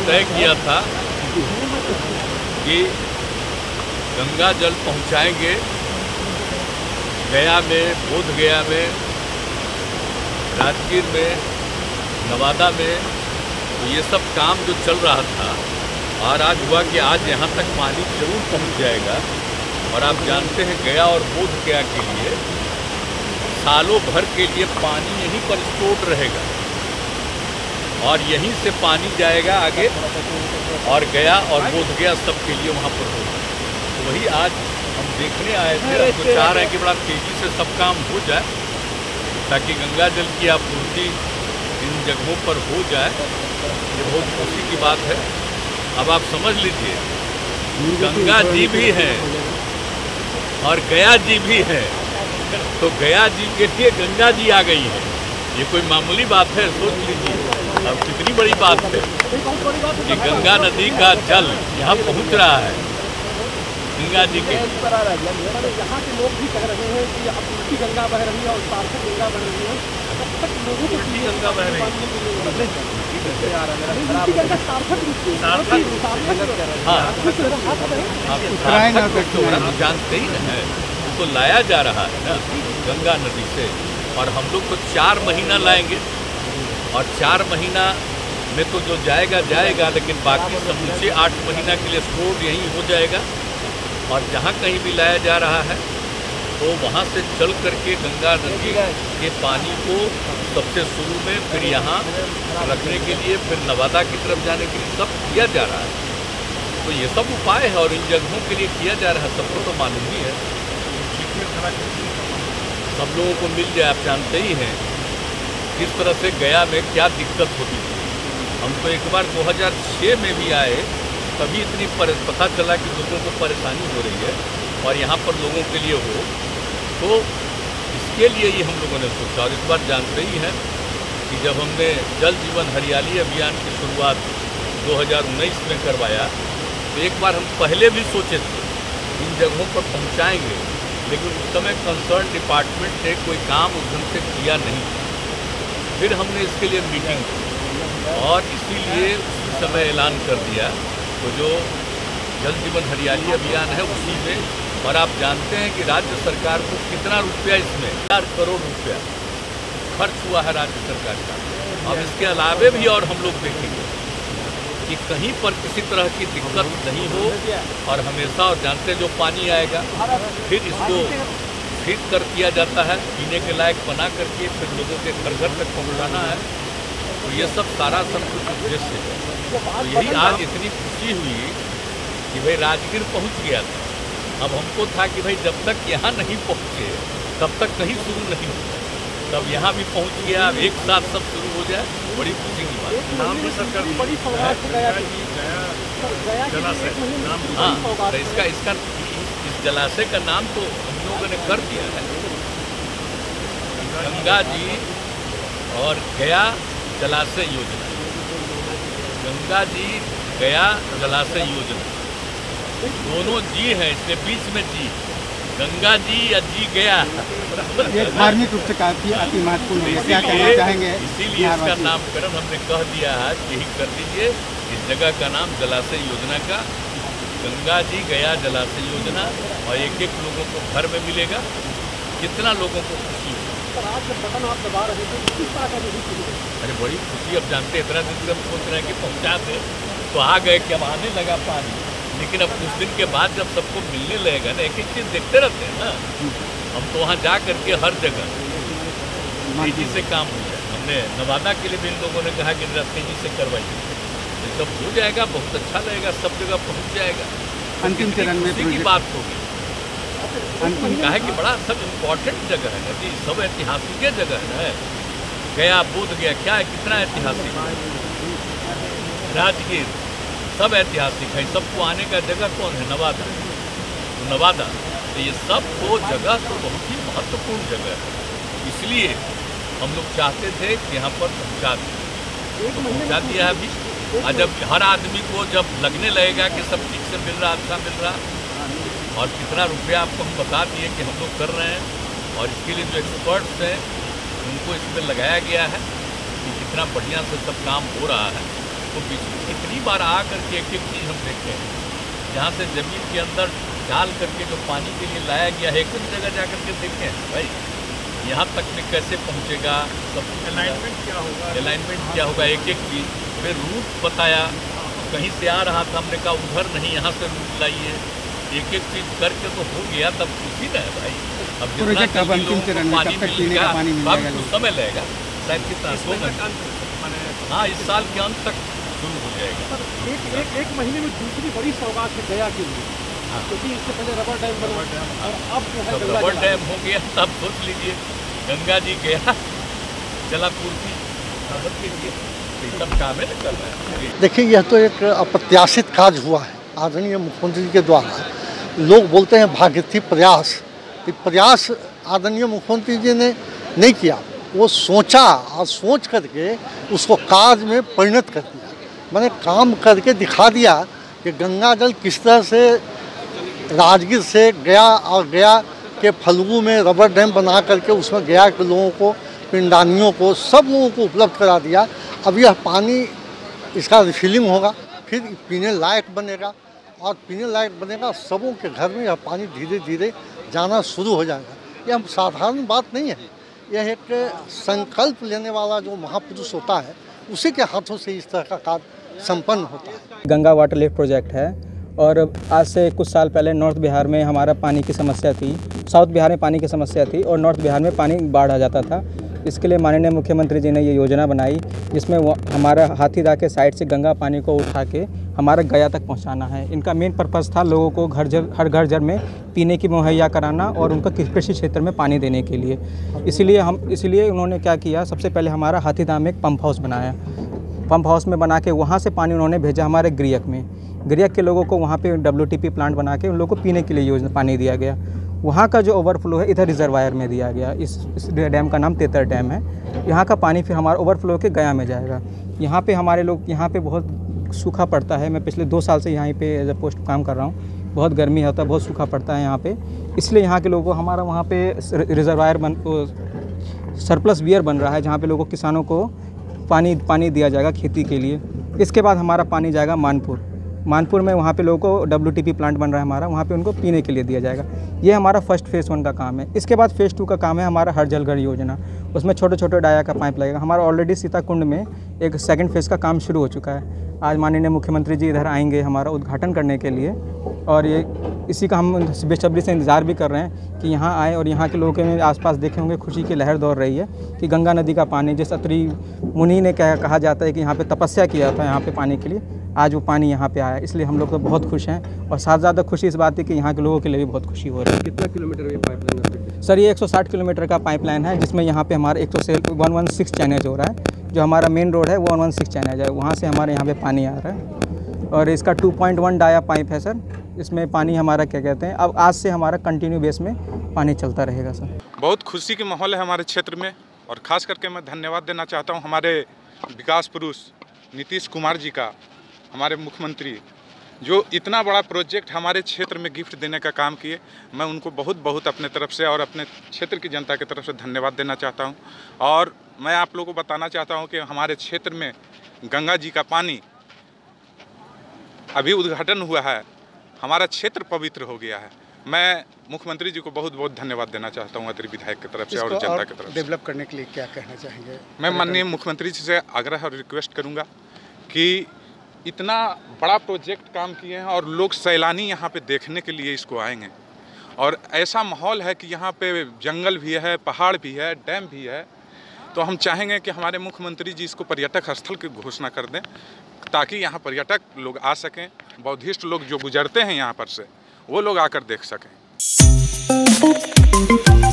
तय किया था कि गंगा जल पहुंचाएंगे गया में, बोध गया में, राजगीर में, नवादा में। तो ये सब काम जो चल रहा था और आज हुआ कि आज यहाँ तक पानी जरूर पहुँच जाएगा। और आप जानते हैं गया और बोध गया के लिए सालों भर के लिए पानी यहीं पर स्टोर रहेगा और यहीं से पानी जाएगा आगे और गया और बोध गया सब के लिए वहाँ पर होगा। तो वही आज हम देखने आए थे। हम तो चाह रहे हैं कि बड़ा तेज़ी से सब काम हो जाए ताकि गंगा जल की आपूर्ति इन जगहों पर हो जाए। ये बहुत खुशी की बात है। अब आप समझ लीजिए, गंगा जी भी हैं और गया जी भी है। तो गया जी के लिए गंगा जी आ गई है। ये कोई मामूली बात है? सोच लीजिए अब कितनी बड़ी बात है कि गंगा नदी का जल यहाँ पहुँच रहा है। गंगा जी के यहाँ के लोग भी कह रहे हैं कि अब उल्टी गंगा बह रही है और सार्थक गंगा बह रही है। तब तक लोगों को उल्टी गंगा बह रही है। जानते ही है, तो लाया जा रहा है ना गंगा नदी से। और हम लोग तो 4 महीना लाएंगे और 4 महीना में तो जो जाएगा जाएगा, लेकिन बाकी समूचे 8 महीना के लिए स्टोर यहीं हो जाएगा। और जहाँ कहीं भी लाया जा रहा है तो वहाँ से चल करके गंगा नदी के पानी को सबसे शुरू में फिर यहाँ रखने के लिए, फिर नवादा की तरफ जाने के लिए सब किया जा रहा है। तो ये सब उपाय है और इन जगहों के लिए किया जा रहा है। सबको तो मालूम ही है, सब लोगों को मिल जाए। आप जानते ही हैं किस तरह से गया में क्या दिक्कत होती थी। हम तो एक बार 2006 में भी आए, तभी इतनी पता चला कि लोगों को परेशानी हो रही है और यहाँ पर लोगों के लिए हो, तो इसके लिए ही हम लोगों ने सोचा। और इस बार जानते ही हैं कि जब हमने जल जीवन हरियाली अभियान की शुरुआत 2019 में करवाया, तो एक बार हम पहले भी सोचे थे इन जगहों पर पहुँचाएँगे, लेकिन उस समय कंसर्न डिपार्टमेंट ने कोई काम उस ढंग से किया नहीं। फिर हमने इसके लिए मीटिंग की और इसीलिए उसी समय ऐलान कर दिया। तो जो जल जीवन हरियाली अभियान है उसी में, और आप जानते हैं कि राज्य सरकार को कितना रुपया इसमें 4 करोड़ रुपया खर्च हुआ है राज्य सरकार का। अब इसके अलावे भी और हम लोग देखेंगे कि कहीं पर किसी तरह की दिक्कत नहीं हो। और हमेशा, और जानते जो पानी आएगा फिर इसको ठीक कर दिया जाता है, पीने के लायक बना करके फिर लोगों के घर घर तक पहुँचाना है। तो ये सब सारा सब कुछ उद्देश्य है। तो यही आज इतनी खुशी हुई कि भाई राजगीर पहुँच गया था। अब हमको था कि भाई जब तक यहाँ नहीं पहुँचे तब तक कहीं शुरू नहीं होता, तब यहाँ भी पहुँच गया। अब एक साथ सब शुरू हो जाए, बड़ी खुशी की बात। नाम भी सरकार बड़ी हाँ, तो इसका इस जलाशय का नाम तो हम लोगों ने कर दिया है, गंगा जी और गया जलाशय योजना। गंगा जी गया जलाशय योजना, दोनों जी हैं, इसके बीच में जी, गंगा जी या जी गया। ये धार्मिक रूप से काफी अति महत्वपूर्ण है, क्या कहना चाहेंगे? इसीलिए इसका नामकरण हमने कह दिया है, यही कर दीजिए। इस जगह का नाम जलाशय योजना का गंगा जी गया जलाशय योजना, और एक एक लोगों को घर में मिलेगा। कितना लोगों को खुशी हो। अरे बड़ी खुशी। अब जानते इतना दिन से हम सोच रहे हैं कि पहुँचा दे, तो आ गए कि अब आने लगा पानी। लेकिन अब कुछ दिन के बाद जब सबको मिलने लगेगा ना, एक एक चीज़ देखते रहते हैं ना, हम तो वहाँ जा करके हर जगह तेजी से काम हो जाए। हमने नवादा के लिए भी इन लोगों ने कहा कि तेजी से करवाइए, तो जब हो जाएगा बहुत अच्छा लगेगा, सब जगह पहुँच जाएगा। अंतिम चरण में की बात होगी। कहा है कि बड़ा सब इम्पोर्टेंट जगह है जी, सब ऐतिहासिक जगह है। गया बोध गया क्या है, कितना ऐतिहासिक है। राजगीर सब ऐतिहासिक है। सबको आने का जगह कौन है? नवादा। तो नवादा, तो ये सब तो जगह तो बहुत ही महत्वपूर्ण जगह है। इसलिए हम लोग चाहते थे कि यहाँ पर पहुँचा दें, तो पहुँचा दिया अभी। और जब हर आदमी को जब लगने लगेगा कि सब ठीक से मिल रहा, अच्छा मिल रहा, और कितना रुपया आपको हम बता दिए कि हम लोग कर रहे हैं, और इसके लिए जो एक्सपर्ट्स हैं उनको इसमें लगाया गया है कि कितना बढ़िया से सब काम हो रहा है। उसको कितनी बार आ करके एक एक चीज़ हम देखे हैं। जहाँ से ज़मीन के अंदर डाल करके जो पानी के लिए लाया गया है, एक जगह जा करके देखें भाई यहाँ तक में कैसे पहुँचेगा, सब अलाइनमेंट क्या होगा, एक एक चीज़। फिर रूट बताया, कहीं से आ रहा था, हमने कहा उधर नहीं, यहाँ से रूट लाइए, एक एक चीज़ करके तो हो गया। तब खुशी ना है भाई। अब प्रोजेक्ट अब अंतिम चरण में, कब तक पीने का पानी मिल जाएगा? कुछ समय लगेगा, शायद कितना, हाँ इस साल के अंत तक शुरू हो जाएगा। एक महीने में दूसरी बड़ी सौगात है गया के लिए, क्योंकि इससे पहले रबर डैम बना और अब जो है रबर डैम हो गया। अब सोच लीजिए गंगा जी गया, जलापूर्ति सब काम है चल रहा है। देखिए, यह तो एक अप्रत्याशित कार्य हुआ है आदरणीय मुख्यमंत्री जी के द्वारा। लोग बोलते हैं भागीरथी प्रयास, ये प्रयास आदरणीय मुख्यमंत्री जी ने नहीं किया, वो सोचा और सोच करके उसको कार्य में परिणत कर दिया। मैंने काम करके दिखा दिया कि गंगा जल किस तरह से राजगीर से गया और गया के फल्गु में रबर डैम बना करके उसमें गया के लोगों को, पिंडानियों को, सब लोगों को उपलब्ध करा दिया। अब यह पानी इसका रिफिलिंग होगा, फिर पीने लायक बनेगा और पीने लायक बनेगा, सबों के घर में यह पानी धीरे धीरे जाना शुरू हो जाएगा। यह साधारण बात नहीं है, यह एक संकल्प लेने वाला जो महापुरुष होता है उसी के हाथों से इस तरह का कार्य संपन्न होता है। गंगा वाटर लिफ्ट प्रोजेक्ट है और आज से कुछ साल पहले नॉर्थ बिहार में हमारा पानी की समस्या थी, साउथ बिहार में पानी की समस्या थी और नॉर्थ बिहार में पानी बाढ़ आ जाता था। इसके लिए माननीय मुख्यमंत्री जी ने ये योजना बनाई, जिसमें हमारा हाथीदह के साइड से गंगा पानी को उठा के हमारा गया तक पहुंचाना है। इनका मेन पर्पज़ था लोगों को हर घर में पीने की मुहैया कराना और उनका कृषि क्षेत्र में पानी देने के लिए। इसीलिए उन्होंने क्या किया, सबसे पहले हमारा हाथीदह में एक पंप हाउस बनाया। पंप हाउस में बना के वहाँ से पानी उन्होंने भेजा हमारे गिरियक में। गिरियक के लोगों को वहाँ पे WTP प्लांट बना के उन लोगों को पीने के लिए योजना पानी दिया गया। वहाँ का जो ओवरफ्लो है इधर रिजर्वायर में दिया गया। इस डैम का नाम तेतर डैम है। यहाँ का पानी फिर हमारा ओवरफ्लो के गया में जाएगा। यहाँ पे हमारे लोग, यहाँ पे बहुत सूखा पड़ता है। मैं पिछले 2 साल से यहाँ पे एज अ पोस्ट काम कर रहा हूँ। बहुत गर्मी होता है, बहुत सूखा पड़ता है यहाँ पे, इसलिए यहाँ के लोगों को हमारा वहाँ पे रिजर्वायर सरप्लस बियर बन रहा है, जहाँ पे लोगों किसानों को पानी दिया जाएगा खेती के लिए। इसके बाद हमारा पानी जाएगा मानपुर में, वहाँ पे लोगों को WTP प्लांट बन रहा है हमारा, वहाँ पे उनको पीने के लिए दिया जाएगा। ये हमारा फर्स्ट फेज़ 1 का काम है। इसके बाद फेज़ 2 का काम है हमारा हर जल घर योजना। उसमें छोटे छोटे डाया का पाइप लगेगा। हमारा ऑलरेडी सीताकुंड में एक सेकंड फेज़ का काम शुरू हो चुका है। आज माननीय मुख्यमंत्री जी इधर आएंगे हमारा उद्घाटन करने के लिए, और ये इसी का हम बेसब्री से इंतज़ार भी कर रहे हैं कि यहाँ आए और यहाँ के लोगों के आसपास देखे होंगे खुशी की लहर दौड़ रही है कि गंगा नदी का पानी, जिस अत्रि मुनि ने कहा जाता है कि यहाँ पे तपस्या किया था यहाँ पे पानी के लिए, आज वो पानी यहाँ पे आया। इसलिए हम लोग तो बहुत खुश हैं और साथ ज़्यादा खुशी इस बात है कि यहाँ के लोगों के लिए भी बहुत खुशी हो रही है। कितना किलोमीटर ये पाइपलाइन है? सर ये 160 किलोमीटर का पाइपलाइन है, जिसमें यहाँ पे हमारा 116 चैनेज हो रहा है। जो हमारा मेन रोड है वो 116 चैनेज है, वहाँ से हमारे यहाँ पे पानी आ रहा है। और इसका 2.1 डाया पाइप है सर। इसमें पानी हमारा क्या कहते हैं, अब आज से हमारा कंटिन्यू बेस में पानी चलता रहेगा सर। बहुत खुशी की माहौल है हमारे क्षेत्र में, और ख़ास करके मैं धन्यवाद देना चाहता हूँ हमारे विकास पुरुष नीतीश कुमार जी का, हमारे मुख्यमंत्री, जो इतना बड़ा प्रोजेक्ट हमारे क्षेत्र में गिफ्ट देने का काम किए। मैं उनको बहुत बहुत अपने तरफ से और अपने क्षेत्र की जनता की तरफ से धन्यवाद देना चाहता हूं। और मैं आप लोगों को बताना चाहता हूं कि हमारे क्षेत्र में गंगा जी का पानी अभी उद्घाटन हुआ है, हमारा क्षेत्र पवित्र हो गया है। मैं मुख्यमंत्री जी को बहुत बहुत धन्यवाद देना चाहता हूँ अतिरिक्त विधायक की तरफ से और जनता की तरफ से। डेवलप करने के लिए क्या कहना चाहेंगे? मैं माननीय मुख्यमंत्री जी से आग्रह और रिक्वेस्ट करूँगा कि इतना बड़ा प्रोजेक्ट काम किए हैं और लोग सैलानी यहाँ पे देखने के लिए इसको आएंगे, और ऐसा माहौल है कि यहाँ पे जंगल भी है, पहाड़ भी है, डैम भी है। तो हम चाहेंगे कि हमारे मुख्यमंत्री जी इसको पर्यटक स्थल की घोषणा कर दें, ताकि यहाँ पर्यटक लोग आ सकें, बौद्धिस्ट लोग जो गुजरते हैं यहाँ पर से वो लोग आकर देख सकें।